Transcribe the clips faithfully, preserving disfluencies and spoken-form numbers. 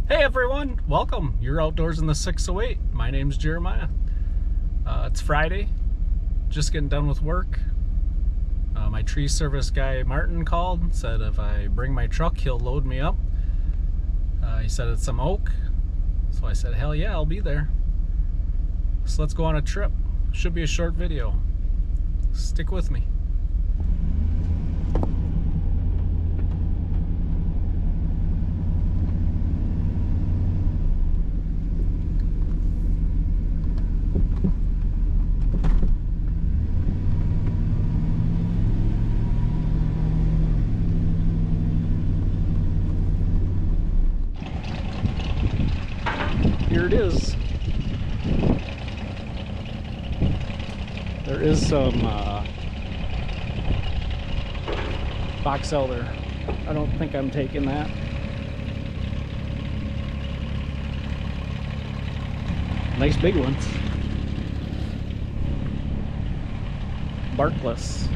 Hey everyone, welcome. You're outdoors in the six oh eight. My name's Jeremiah. Uh, it's Friday, just getting done with work. Uh, my tree service guy Martin called, said if I bring my truck, he'll load me up. Uh, he said it's some oak, so I said, hell yeah, I'll be there. So let's go on a trip. Should be a short video. Stick with me. Here it is. There is some uh, box elder. I don't think I'm taking that. Nice big ones. Barkless.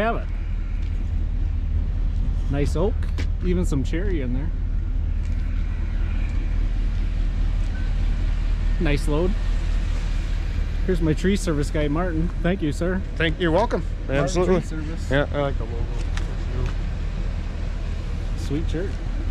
have it. Nice oak, even some cherry in there. Nice load. Here's my tree service guy, Martin. Thank you, sir. Thank you're welcome. Martin Absolutely. Tree Service. Yeah, I like the logo. Sweet shirt.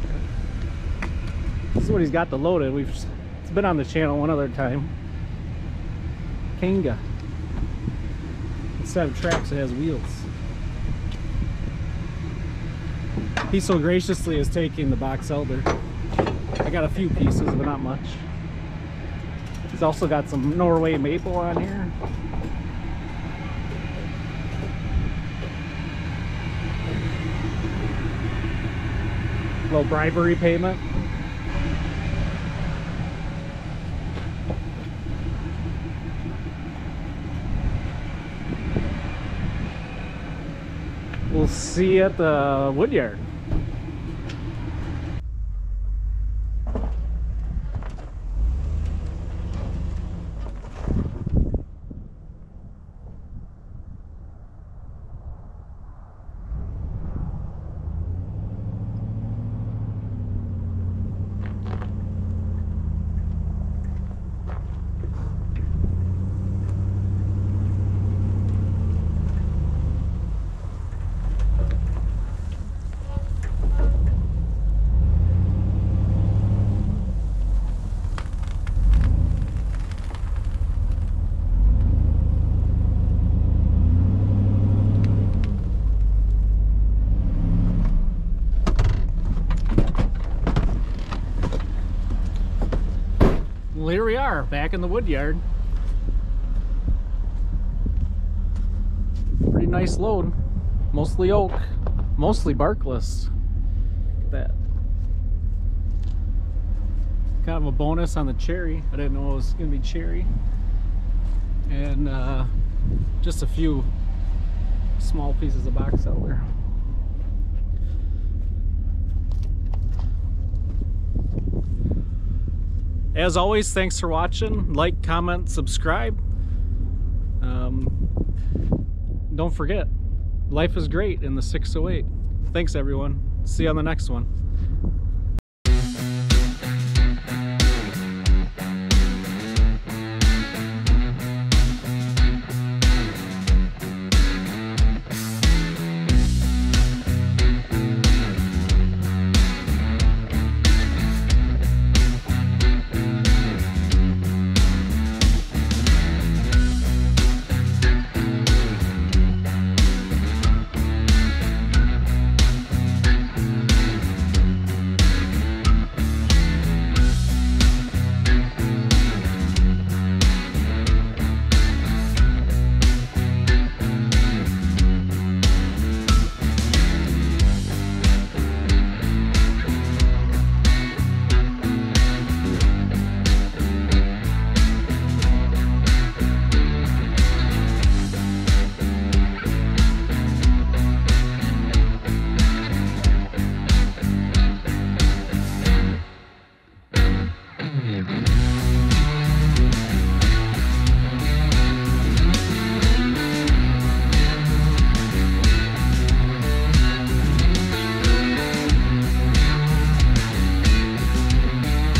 This is what he's got the load in. We've it's been on the channel one other time. Kanga. Instead of tracks, it has wheels. He so graciously is taking the box elder. I got a few pieces, but not much. He's also got some Norway maple on here. Little bribery payment. We'll see you at the woodyard. Well, here we are, back in the wood yard. Pretty nice load. Mostly oak, mostly barkless. Look at that. Kind of a bonus on the cherry. I didn't know it was going to be cherry. And uh, just a few small pieces of box elder. As always, thanks for watching. Like, comment, subscribe. Um, don't forget, life is great in the six oh eight. Thanks, everyone. See you on the next one.